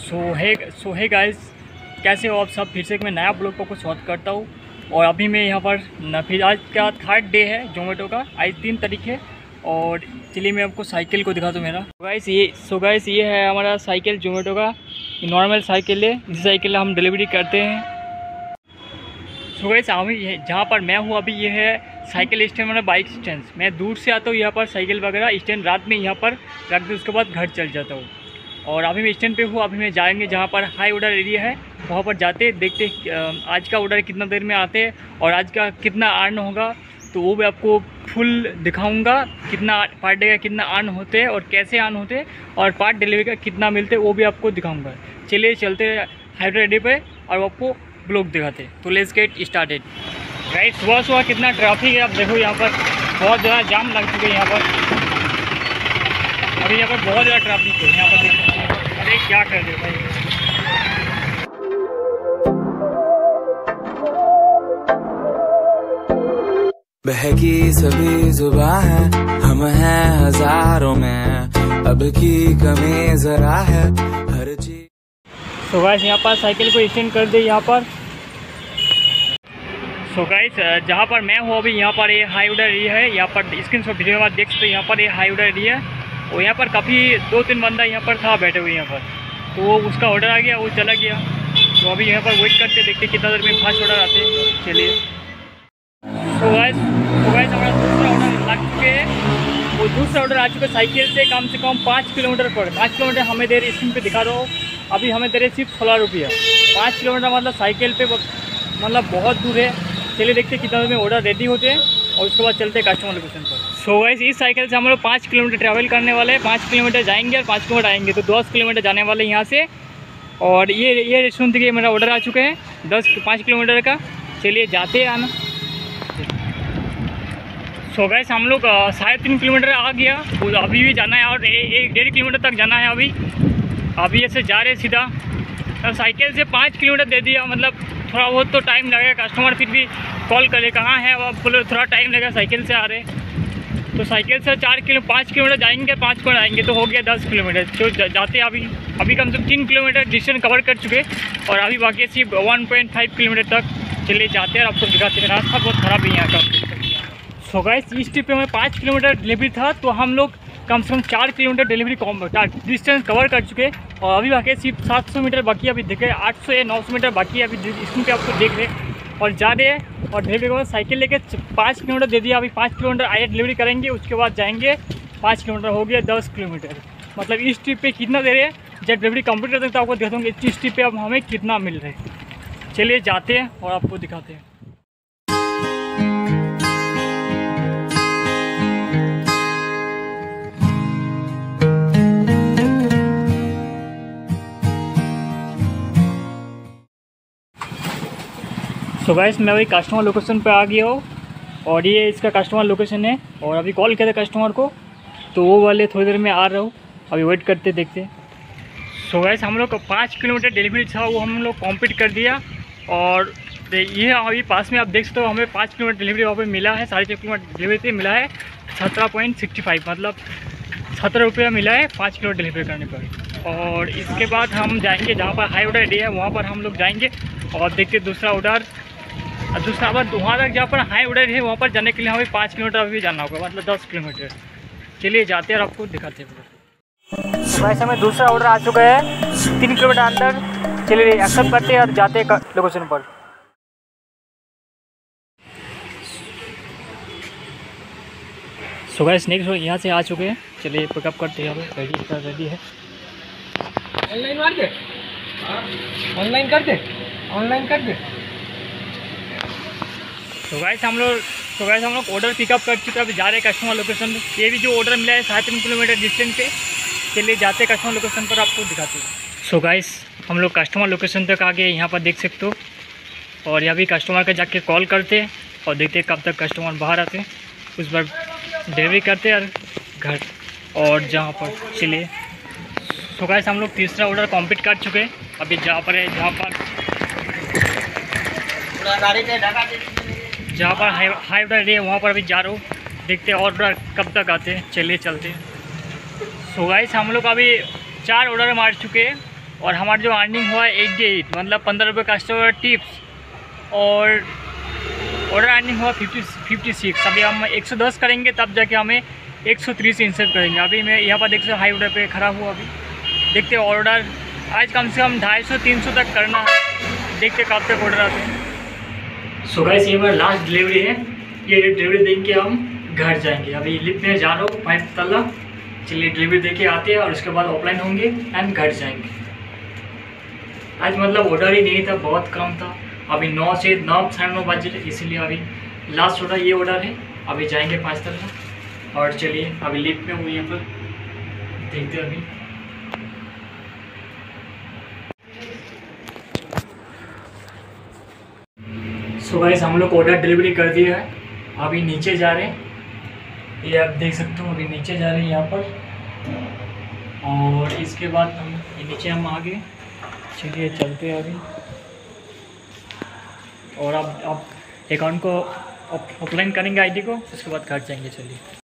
सो है गाइस, कैसे हो आप सब। फिर से मैं नया ब्लॉग को स्वागत करता हूँ। और अभी मैं यहाँ पर फिर आज का 3rd डे है जोमेटो का। आज 3 तारीख है। और चलिए मैं आपको साइकिल को दिखाता हूँ मेरा। गाइस ये है हमारा साइकिल जोमेटो का। नॉर्मल साइकिल है, इस साइकिल हम डिलीवरी करते हैं। सो गाइस अभी जहाँ पर मैं हूँ अभी ये है साइकिल स्टैंड, मतलब बाइक स्टैंड। मैं दूर से आता हूँ यहाँ पर साइकिल वगैरह स्टैंड रात में यहाँ पर रख दे, उसके बाद घर चल जाता हूँ। और अभी मैं स्टैंड पे हूँ। अभी मैं जाएंगे जहाँ पर हाई ऑर्डर एरिया है, वहाँ पर जाते देखते आज का ऑर्डर कितना देर में आते हैं और आज का कितना अर्न होगा, तो वो भी आपको फुल दिखाऊंगा। कितना पर डे का कितना अर्न होते हैं और कैसे अर्न होते हैं और पार्ट डिलीवरी का कितना मिलते हैं वो भी आपको दिखाऊंगा। चलिए चलते हाई ऑर्डर एरिया पे और आपको ब्लॉग दिखाते। तो लेट्स गेट स्टार्टेड। राइट, सुबह कितना ट्रैफिक है आप देखो। यहाँ पर बहुत ज़्यादा जाम लग चुके हैं। यहाँ पर अभी यहाँ पर बहुत ज़्यादा ट्रैफिक है। यहाँ पर देखो, अरे क्या कर रहे भाई। बहकी सभी जुबां है, हम हैं हजारों में, अब की कमी जरा है हर चीज। सो गाइस यहाँ पर साइकिल को स्टैंड कर दे यहाँ पर। सो गाइस जहाँ पर मैं हूँ अभी यहाँ पर ये हाई ऑर्डर एरिया है। यहाँ पर स्क्रीन शॉट वीडियो में देख सकते हो। यहाँ पर ये हाई ऑर्डर एरिया है और यहाँ पर काफ़ी 2-3 बंदा यहाँ पर था बैठे हुए यहाँ पर। तो वो उसका ऑर्डर आ गया, वो चला गया। तो अभी यहाँ पर वेट करते देखते कितना देर में फास्ट ऑर्डर आते हैं। चलिए तो गाइस हमारा दूसरा ऑर्डर लग चुके हैं। वो दूसरा ऑर्डर आ चुका है साइकिल से कम 5 किलोमीटर पर। 5 किलोमीटर हमें दे रहे, स्क्रीन पे दिखा दो। अभी हमें दे रहे सिर्फ 16 रुपया। 5 किलोमीटर मतलब साइकिल पे मतलब बहुत दूर है। चलिए देखते कितना देर में ऑर्डर रेडी होते हैं और उसके बाद चलते हैं कस्टमर लोकेशन पर। सो गाइस इस साइकिल से हम लोग 5 किलोमीटर ट्रैवल करने वाले हैं। 5 किलोमीटर जाएंगे और 5 किलोमीटर आएंगे, तो 10 किलोमीटर जाने वाले यहाँ से। और ये रेस्टोरेंट देखिए मेरा ऑर्डर आ चुके हैं 5 किलोमीटर का। चलिए जाते हैं आना। सो गाइस हम लोग 3.5 किलोमीटर आ गया। अभी भी जाना है और 1.5 किलोमीटर तक जाना है। अभी ऐसे जा रहे सीधा। और साइकिल से 5 किलोमीटर दे दिया, मतलब थोड़ा बहुत तो टाइम लगेगा। कस्टमर फिर भी कॉल करे कहाँ है, अब बोले थोड़ा टाइम लगेगा, साइकिल से आ रहे। तो साइकिल से 5 किलोमीटर जाएंगे, 5 किलोमीटर आएंगे, तो हो गया 10 किलोमीटर। तो जाते अभी कम से कम 3 किलोमीटर डिस्टेंस कवर कर चुके और अभी बाकी सिर्फ 1.5 किलोमीटर तक। चलिए जाते हैं और आपको दिखाते हैं। रास्ता बहुत ख़राब है यहाँ का। सो गाइस इस ट्रिप पे हमें 5 किलोमीटर डिलीवरी था, तो हम लोग कम से कम 4 किलोमीटर डिलीवरी डिस्टेंस कवर कर चुके। और अभी बाकी सिर्फ 700 मीटर बाकी। अभी देखे 800 या 900 मीटर बाकी है। अभी स्क्रीन पे आपको देख रहे और जा रहे हैं। और डिलीवरी के बाद साइकिल लेके 5 किलोमीटर दे दिया। अभी 5 किलोमीटर आए डिलीवरी करेंगे, उसके बाद जाएंगे। 5 किलोमीटर हो गया 10 किलोमीटर। मतलब इस ट्रिप पे कितना दे रहे हैं, जब डिलीवरी कंप्लीट करते हैं तो आपको दिखाता हूँ इस ट्रिप पे अब हमें कितना मिल रहा है। चलिए जाते हैं और आपको दिखाते हैं। सो गाइस मैं अभी कस्टमर लोकेशन पे आ गया हूँ और ये इसका कस्टमर लोकेशन है। और अभी कॉल किया था कस्टमर को, तो वो वाले थोड़ी देर में आ रहा हूँ। अभी वेट करते देखते। सो गाइस हम लोग का 5 किलोमीटर डिलीवरी था, वो हम लोग कंप्लीट कर दिया। और ये अभी पास में आप देख सकते हो, हमें 5 किलोमीटर डिलीवरी वहाँ पर मिला है। 4.5 किलोमीटर डिलीवरी से मिला है 17.65, मतलब 17 रुपया मिला है 5 किलोमीटर डिलीवरी करने पर। और इसके बाद हम जाएंगे जहाँ पर हाई ऑर्डर एरिया है, वहाँ पर हम लोग जाएंगे और देखते दूसरा ऑर्डर। दूसरा बार वहाँ तक जहाँ पर हाई ऑर्डर है वहाँ पर जाने के लिए हमें 5 किलोमीटर अभी जाना होगा, मतलब 10 किलोमीटर। चलिए जाते हैं और आपको दिखाते हैं। वैसे हमें दूसरा ऑर्डर आ चुका है 3 किलोमीटर अंदर। चलिए एक्सेप्ट करते हैं और जाते हैं लोकेशन पर। सो गाइस नेक्स्ट यहाँ से आ चुके हैं। चलिए पिकअप करते हैं। रेडी है। ऑनलाइन मार दे, ऑनलाइन कर दे। तो गाइस हम लोग ऑर्डर पिकअप कर चुके हैं। अभी जा रहे हैं कस्टमर लोकेशन पे। ये भी जो ऑर्डर मिला है 3.5 किलोमीटर डिस्टेंस पे। चलिए जाते हैं कस्टमर लोकेशन पर, आपको दिखाते हैं। सो गाइस हम लोग कस्टमर लोकेशन तक आ गए, यहाँ पर देख सकते हो। और यहाँ भी कस्टमर का जाके कॉल करते हैं और देखते हैं कब तक कस्टमर बाहर आते हैं, उस पर डिलीवरी करते हैं घर और जहाँ पर। चलिए सो गाइस हम लोग तीसरा ऑर्डर कंप्लीट कर चुके हैं। अभी जहाँ पर हाई ऑर्डर है वहाँ पर अभी जा रहा हूँ। देखते हैं ऑर्डर कब तक आते हैं। चलिए चलते हैं। सो गाइस हम लोग अभी 4 ऑर्डर मार चुके हैं और हमारा जो अर्निंग हुआ 88, मतलब 15 रुपये कस्टमर टिप्स, और ऑर्डर अर्निंग हुआ 56। अभी हम 110 करेंगे तब जाके हमें 130 इंसर्ट करेंगे। अभी मैं यहाँ पर देखते हाई ऑर्डर पे खड़ा हुआ। अभी देखते ऑर्डर आज कम से कम 250-300 तक करना है, देखते कब तक ऑर्डर आते हैं। सो गाइस, ये हमारा लास्ट डिलीवरी है। ये डिलीवरी देख के हम घर जाएंगे। अभी लिफ्ट में जा रहा हूँ 5 तल्ला। चलिए डिलीवरी दे के आते हैं और उसके बाद ऑफलाइन होंगे एंड घर जाएंगे। आज मतलब ऑर्डर ही नहीं था, बहुत कम था। अभी 9 से 9 साढ़े 9 बजे, इसीलिए अभी लास्ट ऑर्डर ये ऑर्डर है। अभी जाएंगे 5 तल्ला और चलिए अभी लिफ्ट में हूँ, यहाँ पर देखते अभी। सो गाइस, हम लोग ऑर्डर डिलीवरी कर दिया है। अभी नीचे जा रहे हैं, ये आप देख सकते हो। अभी नीचे जा रहे हैं यहाँ पर, और इसके बाद हम नीचे हम आ गए। चलिए चलते हैं अभी। और अब अकाउंट को ऑफलाइन करेंगे आईडी को, उसके बाद घर जाएंगे। चलिए।